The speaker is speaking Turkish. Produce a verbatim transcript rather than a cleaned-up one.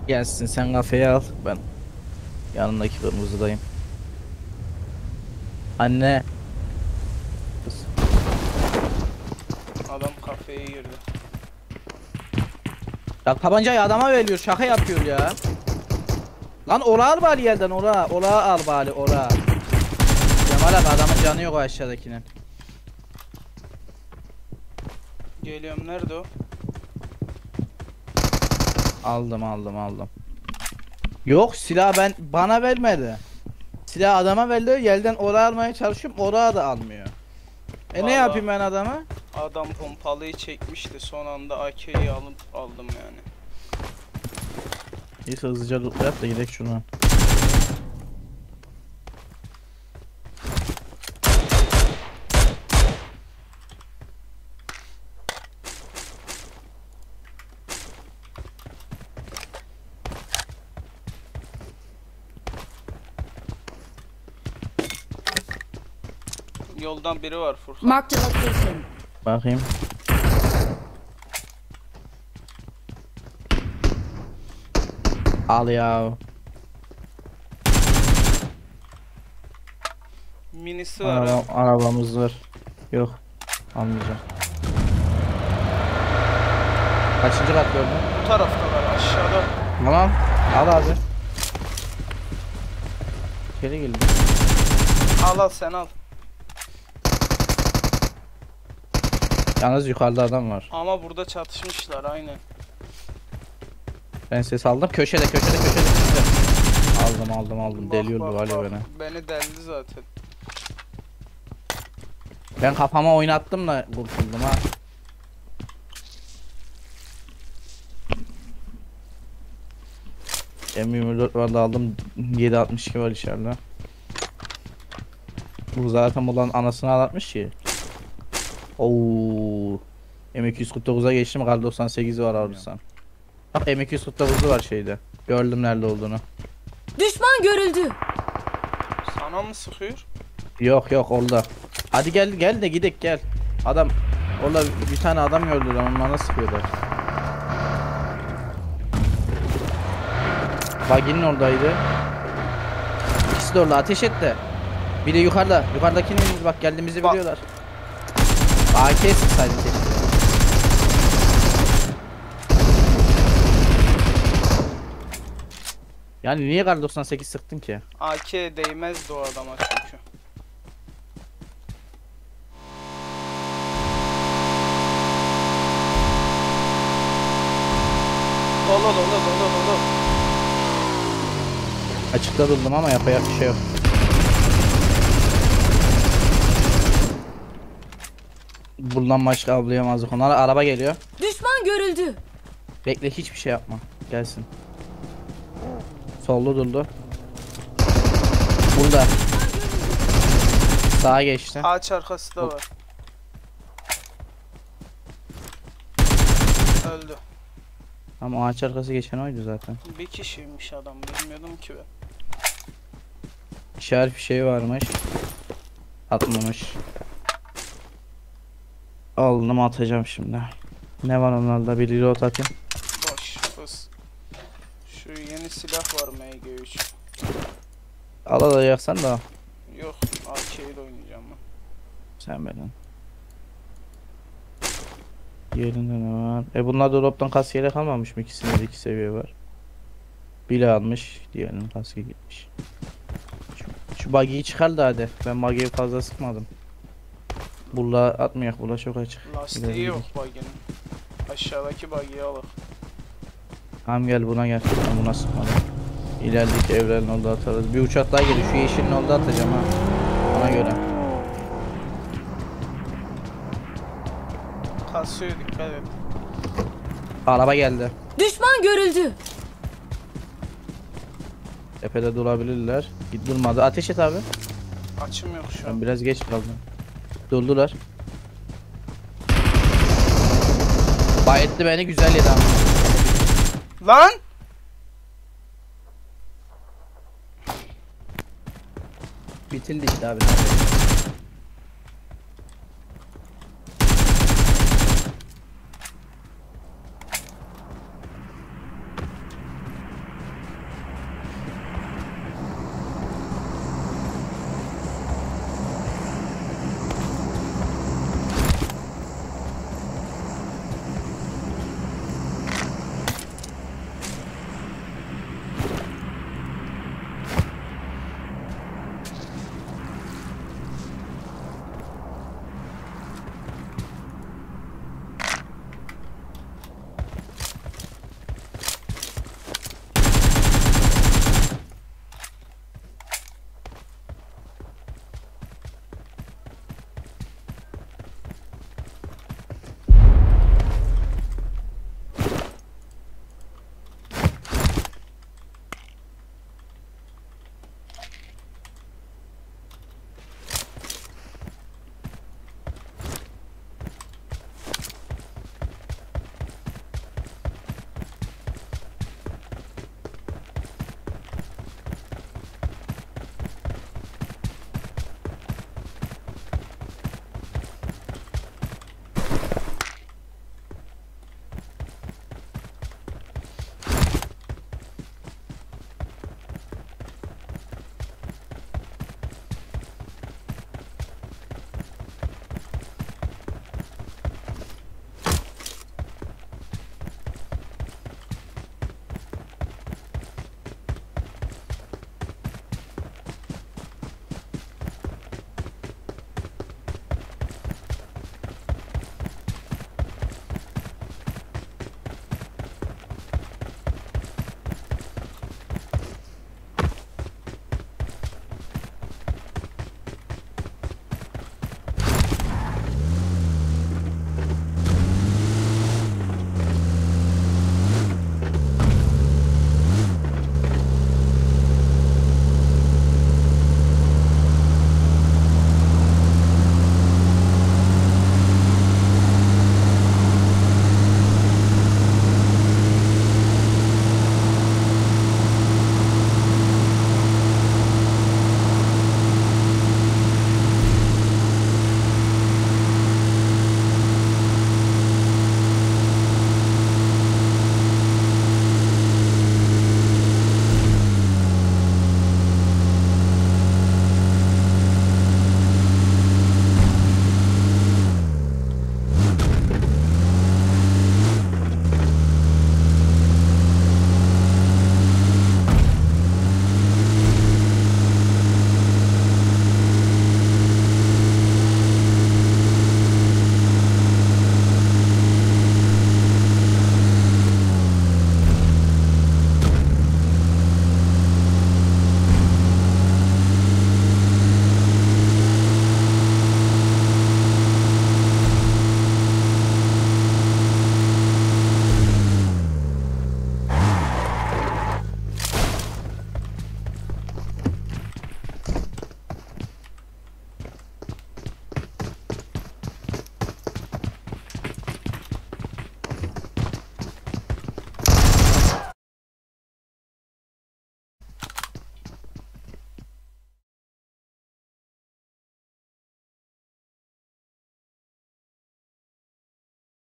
Gelsin sen kafeye al. Ben yanındaki kırmızıdayım. Anne. Kız. Adam kafeye girdi. Ya tabancayı adama veriyor. Şaka yapıyor ya. Lan ora al bari yerden ora. Ora al bari ora. Cemal abi adamın canı yok o aşağıdakinin. Geliyorum, nerede o? Aldım aldım aldım. Yok silah ben bana vermedi. Silah adama verdi. Yerden ora almaya çalışıyorum. Ora da almıyor. E Vallahi ne yapayım ben adama? Adam pompalıyı çekmişti, son anda A K'yi alıp aldım yani. Neyse hızlıca loot yap da gidelim şuna. Yoldan biri var Furkan. Marked a location. Bakayım. Al ya. Minisi var Araba, ha. arabamız var. Yok. Almayacağım. Kaçıncı kat gördün? Bu taraftalar, aşağıda. Tamam. Al abi. İçeri geldim. Al al, sen al. Yalnız yukarıda adam var. Ama burada çatışmışlar aynen. Ben ses aldım. Köşede köşede köşede köşede. Aldım aldım aldım. Bak, Deliyordu bak, var ya bak. beni. Beni deldi zaten. Ben kafama oynattım da kurtuldum ha. M yirmi dört vardı aldım. yedi altmış iki var içeride. Bu zaten olan anasını ağlatmış ki. Oo. M iki yüz kırk dokuza geçtim. Kar doksan sekiz var alırsan. Bak M iki yüz kırk dokuz var şeyde. Gördüm nerede olduğunu. Düşman görüldü. Sana mı sıkıyor? Yok yok orada. Hadi gel gel de gidek gel. Adam orada bir tane adam gördüler onlara sıkıyorlar. Baginin oradaydı. İkisi de orada ateş et de. Bir de yukarıda. Yukarıdakinin bak geldiğimizi Bak. biliyorlar. A K sıksaydı keşke. Yani niye kar doksan sekiz sıktın ki? A K değmezdi o adama çünkü. Dolu dolu dolu dolu. Açıkta durdum ama yapacak bir şey yok. Buradan başka avlayamazdık onlara. Araba geliyor. Düşman görüldü. Bekle hiçbir şey yapma. Gelsin. Sollu durdu. Burada. Sağa geçti. Ağaç arkası da var. Öldü. Ama ağaç arkası geçen oydu zaten. Bir kişiymiş adam, bilmiyordum ki ben. İşaret bir şey varmış. Atmamış. Alnımı atacağım şimdi. Ne var onlarda? Bir reload atayım. Boş fıs. Şu yeni silah var M G üç. Al alacaksan da Yok, A K ile oynayacağım ben. sen benim. Yerinde ne var? E bunlar drop'tan kaskıyla kalmamış mı? İkisinde de iki seviye var. Bile almış. Diğerinin kaskı gitmiş. Şu, şu buggy'yi çıkar da hadi. Ben buggy'yi fazla sıkmadım. Bulla atmayak. Bulla çok açık. İleri Lastiği yok gidelim. bug'inin. Aşağıdaki bug'yi alır. Tamam gel buna gel. Ben buna sıkmadım. İlerideki evrenin oldu atarız. Bir uçak daha geliyor. Şu yeşilin oldu atacağım ha. Ona göre. Kasıyor, dikkat et. Araba geldi. Düşman görüldü. Tepede durabilirler. Git durmadı. Ateş et abi. Açım yok şu Ben an. biraz geç kaldım. Durdular. Bayetti beni güzel yedi ama. Lan! Bitildi işte abi.